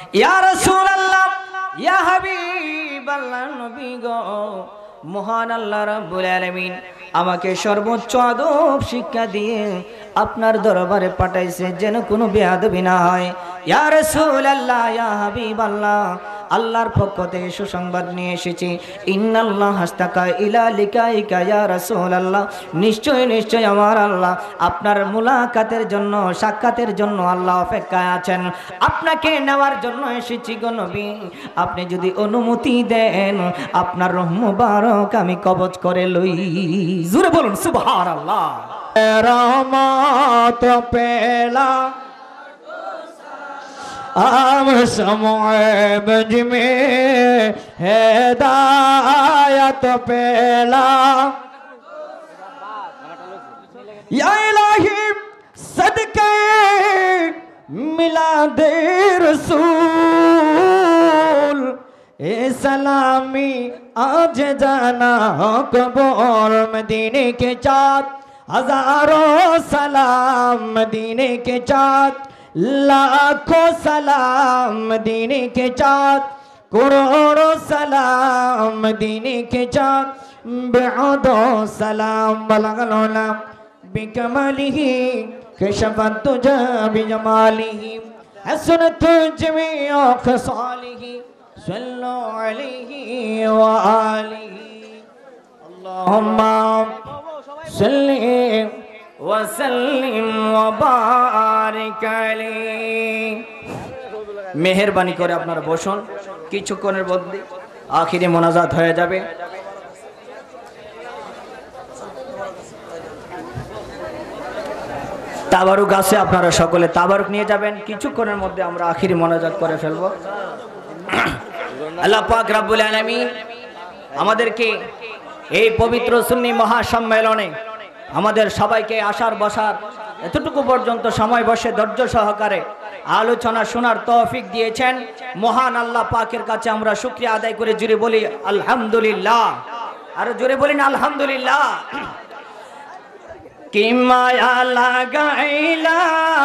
ইয়া রাসূলুল্লাহ, ইয়া হাবিবাল্লাহ, নবী গো, মহান আল্লাহ রাব্বুল আলামিন আমাকে সর্বোচ্চ আদব শিক্ষা দিয়ে আপনার দরবারে পাঠাইছে যেন কোনো বেয়াদবি না হয়। ইয়া রাসূলুল্লাহ, ইয়া হাবিবাল্লাহ, আল্লাহর পক্ষ থেকে সুসংবাদ নিয়ে এসেছি। ইন্নাল্লাহ হাস্তাকা ইলা লিকাইকা ইয়া রাসূলুল্লাহ, নিশ্চয় নিশ্চয় আমার আল্লাহ আপনার মুলাকাতের জন্য, সাক্ষাতের জন্য আল্লাহ অপেক্ষায় আছেন। আপনাকে নেওয়ার জন্য এসেছি গো নবী, আপনি যদি অনুমতি দেন আপনার রূহ মুবারক আমি কবজ করে লই। জোরে বলুন সুবহানাল্লাহ। রহমত পেলা आम समय बज में हिदायत पेला या इलाही सदके मिलादे रसूल ए सलामी आज जाना कबूल मदीने के चाँद हजारों सलाम मदीने के चाँद लाखों सलाम मदीने के चाँद करोड़ों सलाम मदीने के चाँद बेअदो सलाम बलगलोला बिकमलिही कशफत तुझा बिजमालिही हसनत जमीअ खसालिही सल्लु अलैहि व आलिही अल्लाहुम्मा सल्ली वसल्लिम व बारिक अलैहि। মেহেরবানি করে আপনারা বসুন, কিছুক্ষণের মধ্যে আখিরি মোনাজাত হয়ে যাবে। তাবারুক আছে, আপনারা সকলে তাবারুক নিয়ে যাবেন। কিছুক্ষণের মধ্যে আমরা আখিরি মোনাজাত করে ফেলব। আল্লাহ পাক রব্বুল আলামিন আমাদেরকে এই পবিত্র সুন্নি মহাসম্মেলনে আমাদের সবাইকে আসার বসার এতটুকু পর্যন্ত সময় বসে ধৈর্য সহকারে আলোচনা শোনার তৌফিক দিয়েছেন। মহান আল্লাহ পাকের কাছে আমরা শুকরিয়া আদায় করে জুড়ে বলি আলহামদুলিল্লাহ। আর জুড়ে বলেন আলহামদুলিল্লাহ। কি মায়া লাগাইলা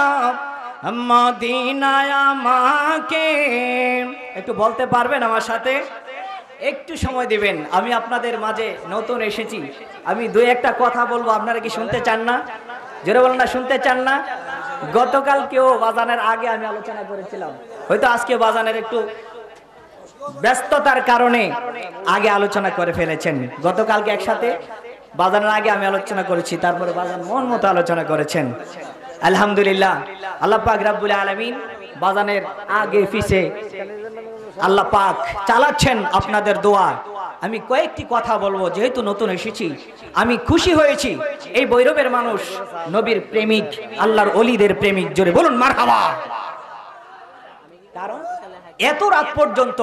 মদিনায় আমাকে, একটু বলতে পারবেন আমার সাথে? একটু সময় দিবেন, আমি আপনাদের মাঝে নতুন এসেছি, আমি দুই একটা কথা বলবো, আপনারা কি শুনতে চান না? জোরে বলেন না, শুনতে চান না? গতকালকেও বাজানের আগে আমি আলোচনা করেছিলাম, হয়তো আজকে বাজানের একটু ব্যস্ততার কারণে আগে আলোচনা করে ফেলেছেন। গতকালকে একসাথে বাজানের আগে আমি আলোচনা করেছি, তারপরে বাজান মন মতো আলোচনা করেছেন। আলহামদুলিল্লাহ, আল্লাহ পাক রব্বুল আলামিন বাজানের আগে পিছে আল্লাহ পাক চালাচ্ছেন আপনাদের দোয়া। আমি কয়েকটি কথা বলবো, যেহেতু নতুন এসেছি আমি খুশি হয়েছি। এই বৈরবের মানুষ নবীর প্রেমিক, আল্লাহর ওলিদের প্রেমিক, জোরে বলুন মারহাবা। কারণ এত রাত পর্যন্ত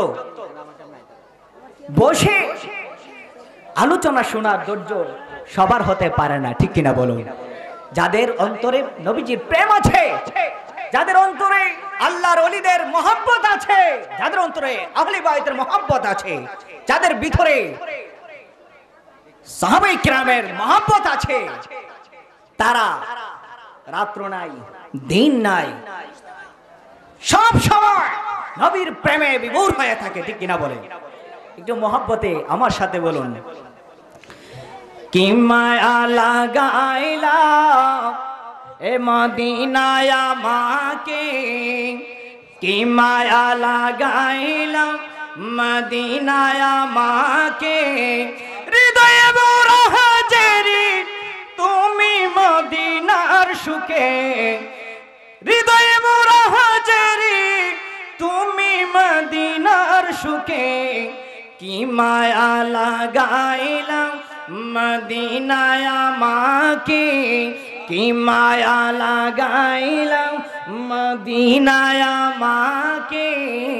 বসে আলোচনা শোনার ধৈর্য সবার হতে পারে না, ঠিক কিনা বলুন? যাদের অন্তরে নবীজির প্রেম আছে, যাদের অন্তরে আল্লাহর ওলিদের মহব্বত আছে, যাদের অন্তরে আহলে বাইতের মহব্বত আছে, যাদের ভিতরে সাহাবায়ে কিরামের মহব্বত আছে, তারা রাত্র নাই দিন নাই সব সময় নবীর প্রেমে বিভোর হয়ে থাকে, ঠিক কিনা বলেন? একটু মহব্বতে আমার সাথে বলুন। কি মায়া লাগাইলা এ মদিনায় আমাকে, কি মায়া লাগাইলা মদিনায় আমাকে, হৃদয়ে বড় হাজারি তুমি মদিনার সুখে, হৃদয়ে বড় হাজারি তুমি মদিনার সুখে, কি মায়া লাগাইলা মদিনায় আমাকে, কি মায়া লাগাইলা মদিনায় আমাকে।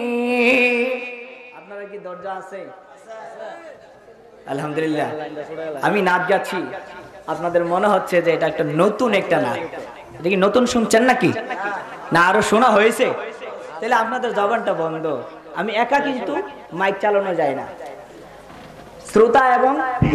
আপনারা কি দরজা আছে? আলহামদুলিল্লাহ, আমি নাচ গাচ্ছি, আপনাদের মনে হচ্ছে যে এটা একটা নতুন একটা নাচ। এটা কি নতুন শুনছেন নাকি? না আরো শোনা হয়েছে? তাহলে আপনাদের জবানটা বন্ধ। আমি একা কিন্তু মাইক চালানো যায় না, শ্রোতা এবং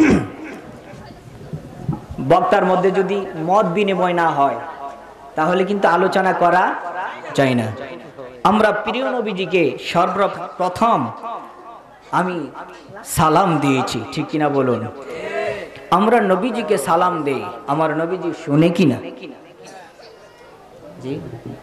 বক্তার মধ্যে যদি মত বিনিময় না হয় তাহলে কিন্তু আলোচনা করা যায় না। আমরা প্রিয় নবীজিকে সর্বপ্রথম আমি সালাম দিয়েছি, ঠিক কিনা বলুন? আমরা নবীজিকে সালাম দেই, আমার নবীজি শুনে কিনা? জি,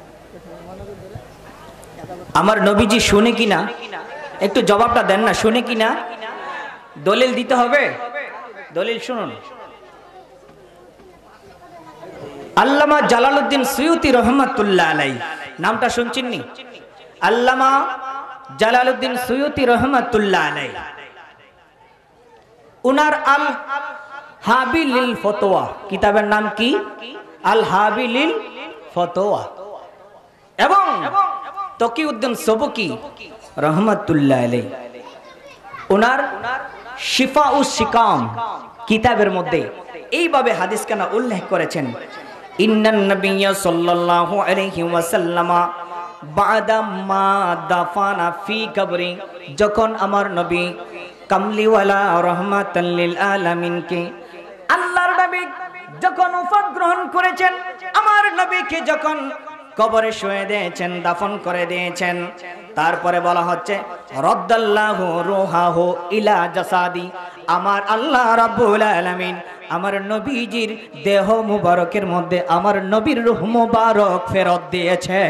আমার নবীজি শুনে কিনা? একটু জবাবটা দেন না, শুনে কিনা? দলিল দিতে হবে, দলিল শুনুন। আল্লামা জালালউদ্দিন সুয়ুতি রহমাতুল্লাহ আলাইহি, নামটা শুনছেন নি? আল্লামা জালালউদ্দিন সুয়ুতি রহমাতুল্লাহ আলাইহি, উনার আল হাবিলিল ফতোয়া কিতাবের নাম কি? আল হাবিলিল ফতোয়া। এবং তকিউদ্দিন সবকি রহমাতুল্লাহ আলাইহি উনার শিফাউস সিকাম কিতাবের মধ্যে এইভাবে হাদিস কেন উল্লেখ করেছেন, ইন্নান নাবিয়্যা সাল্লাল্লাহু আলাইহি ওয়াসাল্লাম বাদা মা দাফানা ফি কবরি, যখন আমার নবী কামলিওয়ালা রহমাতাল লিল আলামিনকে আল্লাহর নবী যখন ওফাত গ্রহণ করেছেন, আমার নবীকে যখন কবরে শুয়ে দিয়েছেন, দাফন করে দিয়েছেন, তারপরে বলা হচ্ছে রাদ্দাল্লাহু রূহাহু ইলা জাসাদি, আমার আল্লাহ রাব্বুল আলামিন আমার নবীজির দেহ মুবারকের মধ্যে আমার নবীর রূহ মুবারক ফেরত দিয়েছে।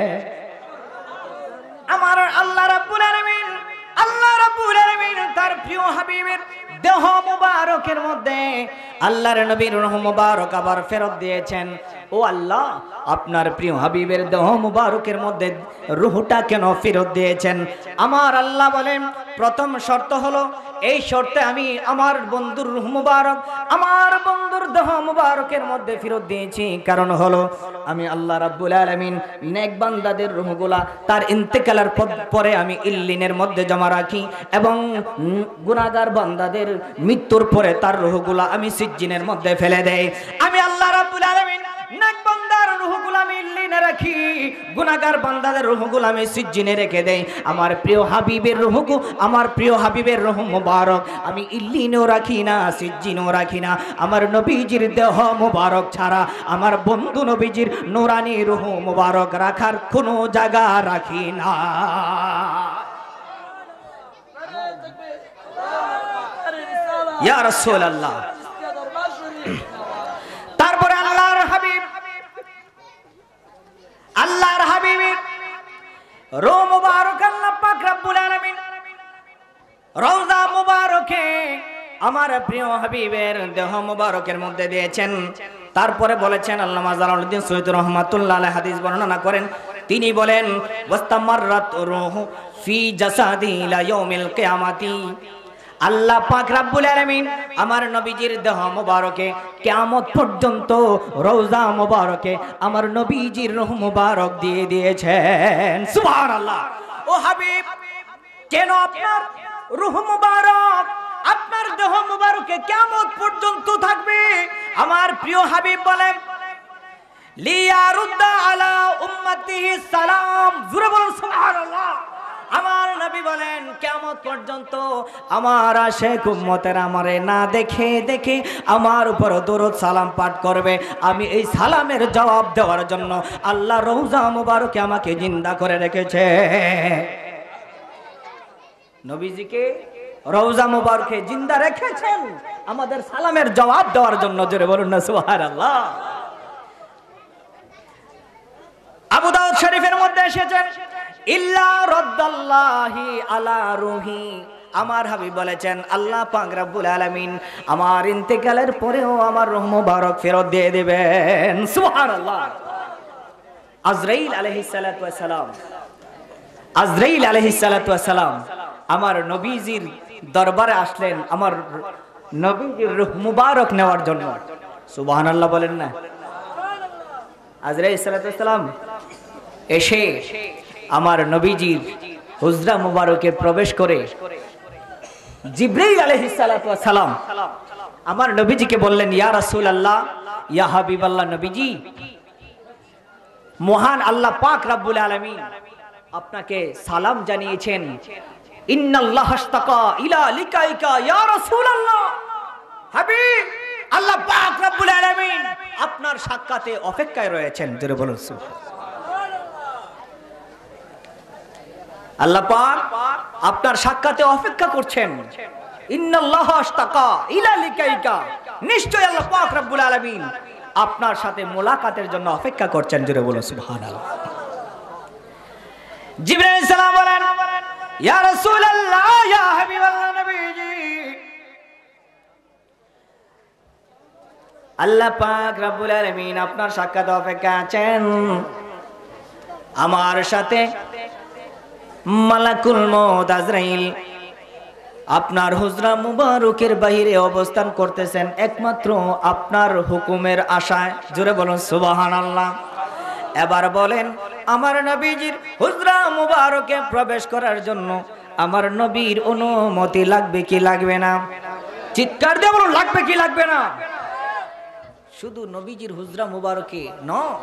আমার আল্লাহ রাব্বুল আলামিন, আল্লাহ রাব্বুল আলামিন তার প্রিয় হাবিবের দেহ মুবারকের মধ্যে আল্লাহর নবীর রূহ মুবারক আবার ফেরত দিয়েছেন। ও আল্লাহ, আপনার প্রিয় হাবিবের দেহ মুবারকের মধ্যে রূহটা কেন ফেরত দিয়েছেন? আমার আল্লাহ বলেন, প্রথম শর্ত হলো এই শর্তে আমি আমার বন্ধুর রূহ মুবারক আমার বন্ধুর দেহ মুবারকের মধ্যে ফেরত দিয়েছি, কারণ হলো আমি আল্লাহ রাব্বুল আলামিন নেক বান্দাদের রূহগুলা তার ইন্তেকালের পরে আমি ইল্লিনের মধ্যে জমা রাখি, এবং গুনাহগার বান্দাদের মৃত্যুর পরে তার রূহগুলা আমি সিজ্জিনের মধ্যে ফেলে দেই। আমি আল্লাহ রাব্বুল আলামিন নেক বান্দার রূহগুলো আমি ইল্লিনে রাখি, গুনাহগার বান্দাদের রূহগুলো আমি সিজ্জিনে রেখে দেই। আমার প্রিয় হাবিবের রূহগু, আমার প্রিয় হাবিবের রূহ মুবারক আমি ইল্লিনেও রাখি না, সিজ্জিনেও রাখি না। আমার নবীজির দেহ মুবারক ছাড়া আমার বন্ধু নবীজির নূরানি রূহ মুবারক রাখার কোনো জায়গা রাখি না। ইয়া রাসূলুল্লাহ। তারপরে আল্লাহর হাবিব, আল্লাহর হাবিবের রূহ মুবারক আল্লাহ পাক রব্বুল আলামিন রওজা মুবারকে আমার প্রিয় হাবিবের দেহ মুবারকের মধ্যে দিয়েছেন। তারপরে বলেছেন আল্লামা জালালউদ্দিন সুয়ুতি রাহমাতুল্লাহ আলাইহি হাদিস বর্ণনা করেন, তিনি বলেন ওয়াস্তামাররাত রূহু ফি জাসাদি ইলা ইয়াউমিল কিয়ামাতি, আল্লাহ পাক রব্বুল আলামিন আমার নবীজির দেহ মুবারকে কিয়ামত পর্যন্ত রওজা মুবারকে আমার নবীজির রূহ মুবারক দিয়ে দিয়েছেন। সুবহানাল্লাহ। ও হাবিব, কেন আপনার রূহ মুবারক আপনার দেহ মুবারকে কিয়ামত পর্যন্ত থাকবে? আমার প্রিয় হাবিব বলেন লিয়ারুদ্দা আলা উম্মতিহি সালাম। জোরে বলুন সুবহানাল্লাহ। আমার নবী বলেন কিয়ামত পর্যন্ত আমার আশিক উম্মতের আমারে না দেখে দেখে আমার উপর দরুদ সালাম পাঠ করবে। আমি এই সালামের জবাব দেওয়ার জন্য আল্লাহ রওজা মুবারকে আমাকে জিন্দা করে রেখেছে। নবীজিকে রওজা মুবারকে জিন্দা রেখেছেন আমাদের সালামের জবাব দেওয়ার জন্য। জোরে বলুন না সুবহানাল্লাহ। আবু দাউদ শরীফের মধ্যে এসেছেন ইল্লা রাদ্দাল্লাহি আলা রুহি, আমার হাবিব বলেছেন আল্লাহ পাক রব্বুল আলামিন আমার ইন্তেকালের পরেও আমার রূহ মুবারক ফেরত দিয়ে দিবেন। সুবহানাল্লাহ। আজরাইল আলাইহিস সালাতু ওয়াস সালাম, আজরাইল আলাইহিস সালাতু ওয়াস সালাম আমার নবীজির দরবারে আসলেন আমার নবীজির রূহ মুবারক নেওয়ার জন্য। সুবহানাল্লাহ বলেন না। আজরাইল সালাতু ওয়াস সালাম এসে আমার নবীজির হুজরা মুবারকে প্রবেশ করে জিবরাইল আলাইহিস সালাতু ওয়াস সালাম আমার নবীজিকে বললেন, ইয়া রাসূলুল্লাহ, ইয়া হাবিবাল্লাহ, নবীজি মহান আল্লাহ পাক রব্বুল আলামিন আপনাকে সালাম জানিয়েছেন। ইন্নাল্লাহ আশতাকা ইলা লিকাইকা ইয়া রাসূলুল্লাহ। হাবিব, আল্লাহ পাক রব্বুল আলামিন আপনার সাক্ষাতে অপেক্ষায় রয়েছেন। জোরে বলুন সুবহানাল্লাহ। আল্লাহ পাক আপনার সাক্ষাতে অপেক্ষা করছেন। ইন্নাল্লাহ আশতাকা ইলা লিকাইকা, নিশ্চয় আল্লাহ পাক রব্বুল আলামিন আপনার সাথে মোলাকাতের জন্য অপেক্ষা করছেন। জোরে বলো সুবহানাল্লাহ। জিবরাইল আলাইহিস সালাম বলেন, ইয়া রাসূলুল্লাহ ইয়া হাবিবাল্লাহ নবীজি, আল্লাহ পাক রব্বুল আলামিন আপনার সাক্ষাতে অপেক্ষা আছেন। আমার সাথে মালাকুল মউত আজরাইল আপনার হুজরা মুবারকের বাইরে অবস্থান করতেছেন একমাত্র আপনার হুকুমের আশায়। জোরে বলুন সুবহানাল্লাহ। এবার বলেন, আমার নবীজির হুজরা মুবারকে প্রবেশ করার জন্য আমার নবীর অনুমতি লাগবে কি লাগবে না? চিৎকার দিয়ে বলুন, লাগবে কি লাগবে না? শুধু নবীজির হুজরা মুবারকে নয়,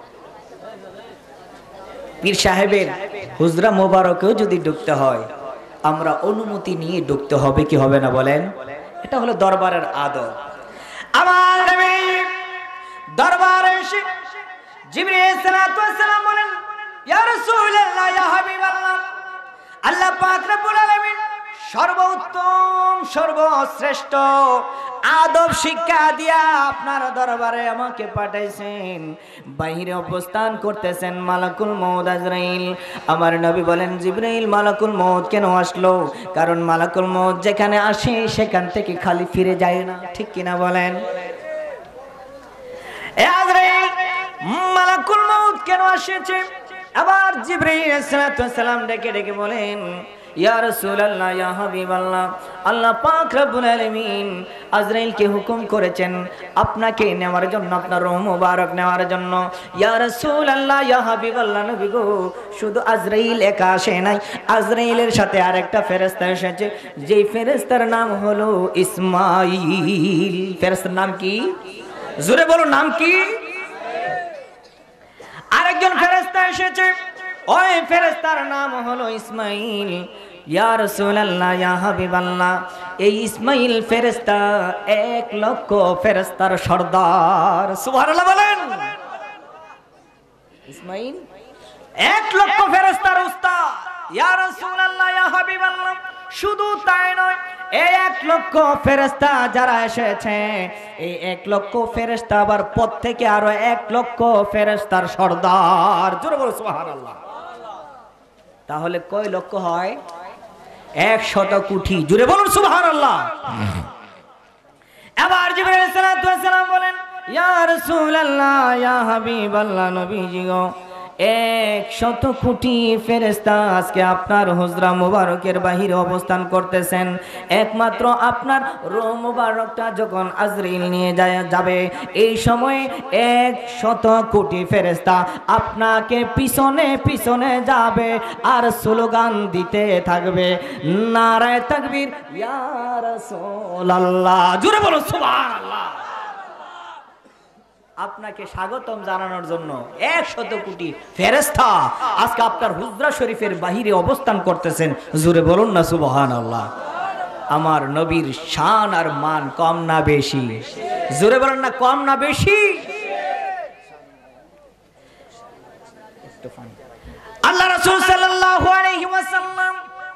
পীর সাহেবের হুজরা মুবারকেও যদি ঢুকতে হয় আমরা অনুমতি নিয়ে ঢুকতে হবে কি হবে না বলেন? এটা হলো দরবারের আদব। আমার নবী দরবারে এসে জিবরাইল সালাতু ওয়াস সালাম বলেন, ইয়া রাসূলুল্লাহ ইয়া হাবিবাল্লাহ, আল্লাহ পাক রব্বুল আলামিন সর্বোত্তম সর্বশ্রেষ্ঠ আদব শিক্ষা দিয়া আপনার দরবারে আমাকে পাঠাইছেন। বাইরে অবস্থান করতেছেন মালাকুল মউত আজরাইল। আমার নবী বলেন, জিবরাইল মালাকুল মউত কেন আসলো? কারণ মালাকুল মউত যেখানে আসে সেখান থেকে খালি ফিরে যায় না, ঠিক কিনা বলেন? এ আজরাইল মালাকুল মউত কেন আসছে? আবার জিবরাইল আলাইহিস সালাম ডেকে ডেকে বলেন, ইয়া রাসূলুল্লাহ ইয়া হাবিবাল্লাহ, আল্লাহ পাক রব্বুল আলামিন আজরাইলকে হুকুম করেছেন আপনাকে নেওয়ার জন্য, আপনার রূহ মুবারক নেওয়ার জন্য। ইয়া রাসূলুল্লাহ ইয়া হাবিবাল্লাহ নবী গো, শুধু আজরাইল একা আসে নাই, আজরাইলের সাথে আরেকটা ফেরেশতা এসেছে, যেই ফেরেশতার নাম হলো ইসমাঈল। ফেরেশতার নাম কি? জোরে বলো, নাম কি? আরেকজন ফেরেশতা এসেছে, ওই ফেরেশতার নাম হলো ইসমাঈল। ইয়া রাসূলুল্লাহ ইয়া হাবিবাল্লাহ, এই ইসমাঈল ফেরেশতা 1 লক্ষ ফেরেশতার সর্দার। সুবহানাল্লাহ বলেন। ইসমাঈল 1 লক্ষ ফেরেশতার উস্তাদ। ইয়া রাসূলুল্লাহ ইয়া হাবিবাল্লাহ, শুধু তাই নয়, এই 1 লক্ষ ফেরেশতা যারা এসেছে, এই 1 লক্ষ ফেরেশতা আবার পথ থেকে আরো 1 লক্ষ ফেরেশতার সর্দার। জোরে বলো সুবহানাল্লাহ। তাহলে কয় লক্ষ হয়? 100 কোটি। জোরে বলুন সুবহানাল্লাহ। এবার জিবরাইল সালাতু ওয়াস সালাম বলেন, ইয়া রাসূলুল্লাহ ইয়া হাবিবাল্লাহ নবীজি গো, 100 কোটি ফেরেশতা আজকে আপনার হুজরা মুবারকের বাহিরে অবস্থান করতেছেন। একমাত্র আপনার রূহ মুবারকটা যখন আজরাইল নিয়ে যাবে, এই সময়ে 100 কোটি ফেরেশতা আপনাকে পিছনে পিছনে যাবে আর স্লোগান দিতে থাকবে, নারায়ে তাকবীর, ইয়া রাসূলুল্লাহ। জোরে বলো সুবহানাল্লাহ। আপনাকে স্বাগতম জানানোর জন্য 100 কোটি ফেরেশতা আজকে আপনার হুজরা শরীফের বাহিরে অবস্থান করতেছেন। জোরে বলুন না সুবহানাল্লাহ। আমার নবীর শান আর মান কম না বেশি? জোরে বলুন না, কম না বেশি? আল্লাহ রাসূল সাল্লাল্লাহু আলাইহি ওয়াসাল্লাম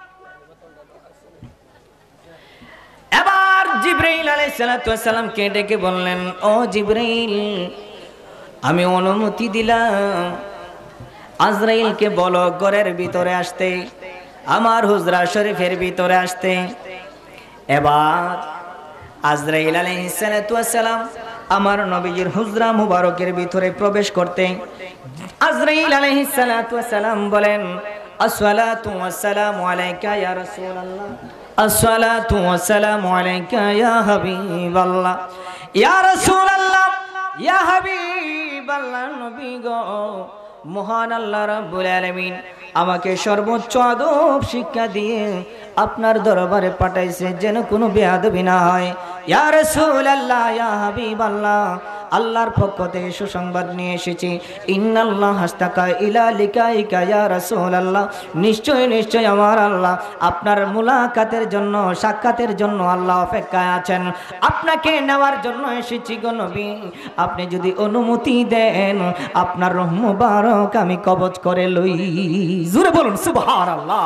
এবার জিবরাইল আলাইহিস সালাম কে ডেকে বললেন, ও জিবরাইল, আমি অনুমতি দিলাম, আজরাইলকে বলো ঘরের ভিতরে আসতে, আমার হুজরা শরীফের ভিতরে আসতে। এবার আজরাইল আলাইহিস সালাম আমার নবীজির হুজরা মুবারকের ভিতরে প্রবেশ করতে, আজরাইল আলাইহিস সালাম বলেন, আসসালাতু ওয়াসসালামু আলাইকা ইয়া রাসূলুল্লাহ, আসসালাতু ওয়াসসালামু আলাইকা ইয়া হাবিবাল্লাহ। ইয়া রাসূলুল্লাহ ইয়া হাবিবাল্লাহ নবী গো, মহান আল্লাহ রাব্বুল আলামিন আমাকে সর্বোচ্চ আদব শিক্ষা দিয়ে আপনার দরবারে পাঠাইছে যেন কোনো বেয়াদবি না হয়। ইয়া রাসূলুল্লাহ ইয়া হাবিবাল্লাহ, আল্লাহর পক্ষ থেকে সুসংবাদ নিয়ে এসেছি, ইন্নাল্লাহ হাস্তাকা ইলা লিকাইকা ইয়া রাসূলুল্লাহ, নিশ্চয় নিশ্চয় আমার আল্লাহ আপনার মুলাকাতের জন্য, সাক্ষাতের জন্য আল্লাহ অপেক্ষায় আছেন। আপনাকে নেওয়ার জন্য এসেছি গো নবী, আপনি যদি অনুমতি দেন আপনার রূহ মুবারক আমি কবজ করে লই। জোরে বলুন সুবহানাল্লাহ।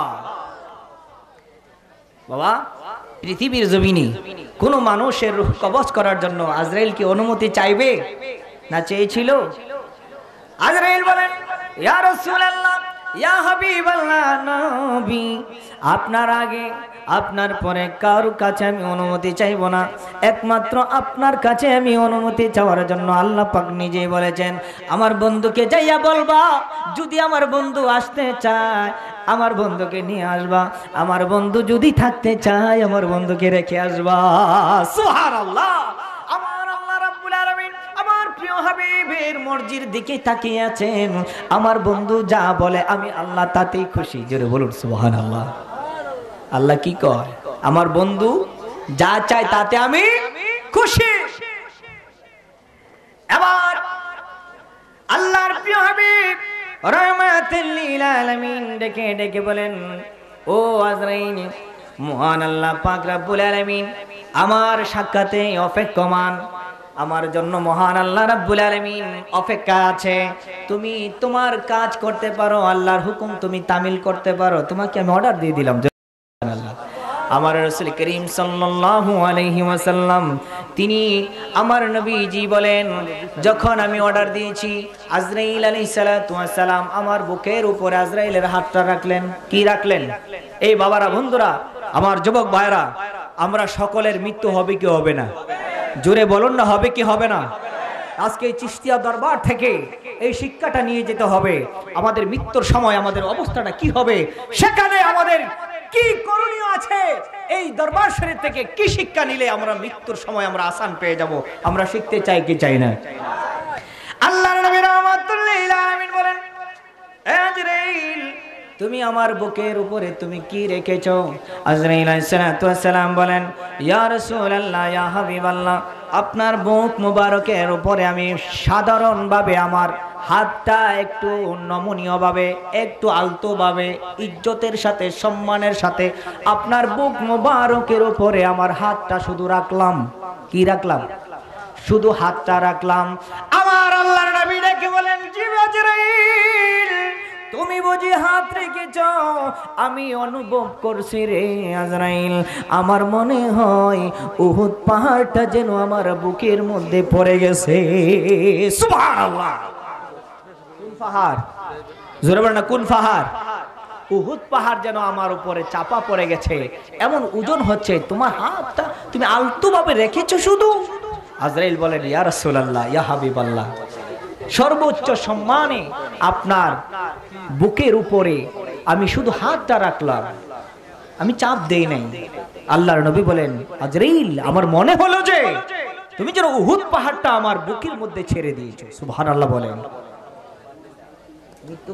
বাবা, পৃথিবীর জমিনে কোন মানুষের রূহ কবজ করার জন্য আজরাইল কি অনুমতি চাইবে না চেয়েছিল? আজরাইল বলেন, ইয়া রাসূলুল্লাহ, ইয়া হাবিবাল্লাহ, নবী আপনার আগে আপনার পরে কারো কাছে আমি অনুমতি চাইব না, একমাত্র আপনার কাছে আমি অনুমতি চাওয়ার জন্য আল্লাহ পাক নিজেই বলেছেন, আমার বন্ধুকে যাইয়া বলবা যদি আমার বন্ধু আসতে চায় আমার বন্ধুকে নিয়ে আসবা, আমার বন্ধু যদি থাকতে চায় আমার বন্ধুকে রেখে আসবা। সুবহানাল্লাহ। আমার আল্লাহ রাব্বুল আলামিন আমার প্রিয় হাবিবের মর্জির দিকে তাকিয়ে আছেন, আমার বন্ধু যা বলে আমি আল্লাহ তাতেই খুশি। জোরে বলুন সুবহানাল্লাহ। আল্লাহ কি কয়? আমার বন্ধু যা চায় তাতে আমি খুশি। এবার আল্লাহর প্রিয় হাবিব রাহমাতুল লিল আলামিন ডেকে ডেকে বলেন, ও আজরাইল, মহান আল্লাহ পাক রব্বুল আলামিন আমার সাক্ষাতে অপেক্ষমান, আমার জন্য মহান আল্লাহ রাব্বুল আলামিন অপেক্ষা আছে। তুমি তোমার কাজ করতে পারো, আল্লাহর হুকুম তুমি তামিল করতে পারো। তোমাকে আমি অর্ডার দিয়ে দিলাম। আমার রাসূল করিম সাল্লাল্লাহু আলাইহি ওয়াসাল্লাম তিনি আমার নবীজি বলেন, যখন আমি অর্ডার দিয়েছি আজরাইল আলাইহিস সালাতু ওয়াস সালাম আমার বুকের উপরে আজরাইলের হাতটা রাখলেন। কি রাখলেন? এই বাবারা, বন্ধুরা, আমার যুবক ভাইরা, আমরা সকলের মৃত্যু হবে কি হবে না? জোরে বলুন না, হবে কি হবে না? আজকে এই চিশতিয়া দরবার থেকে এই শিক্ষাটা নিয়ে যেতে হবে। আমাদের মৃত্যুর সময় আমাদের অবস্থাটা কি হবে, সেখানে আমাদের কি করণীয় আছে, এই দরবার শরীফ থেকে কি শিক্ষা নিলে আমরা মৃত্যুর সময় আমরা আসান পেয়ে যাব, আমরা শিখতে চাই কি চাই না? আল্লাহর নবী রাহমাতুল লিল আলামিন বলেন, আজরাইল তুমি আমার বুকের উপরে তুমি কি রেখেছো? আজরাইল আলাইহিস সালাতু ওয়াস সালাম বলেন, ইয়া রাসূলুল্লাহ, ইয়া হাবিবাল্লাহ, আপনার বুক মুবারকের উপরে আমি সাধারণভাবে আমার হাতটা একটু নমনীয়ভাবে, একটু আলতোভাবে, ইজ্জতের সাথে, সম্মানের সাথে আপনার বুক মুবারকের উপরে আমার হাতটা শুধু রাখলাম। কি রাখলাম? শুধু হাতটা রাখলাম। আমার আল্লাহর নবী ডেকে বলেন, জি আজরাইল, তুমি বুঝি হাত রেখেছ? আমি অনুভব করছি রে আজরাইল, আমার মনে হয় উহুদ পাহাড়টা যেন আমার বুকের মধ্যে পড়ে গেছে। সুবহানাল্লাহ। কোন পাহাড়? জোরে বলেন না, কোন পাহাড়? উহুদ পাহাড় যেন আমার উপরে চাপা পড়ে গেছে, এমন ওজন হচ্ছে। তোমার হাতটা তুমি আলতোভাবে রেখেছো শুধু। আজরাইল বলেন, ইয়া রাসূলুল্লাহ, ইয়া হাবিবাল্লাহ, সর্বোচ্চ সম্মানে আপনার বুকের উপরে আমি শুধু হাতটা রাখলাম, আমি চাপ দেই নাই। আল্লাহর নবী বলেন, আজরাইল, আমার মনে হলো যে তুমি যেন উহুদ পাহাড়টা আমার বুকের মধ্যে ছেড়ে দিয়েছো। সুবহানাল্লাহ বলেন।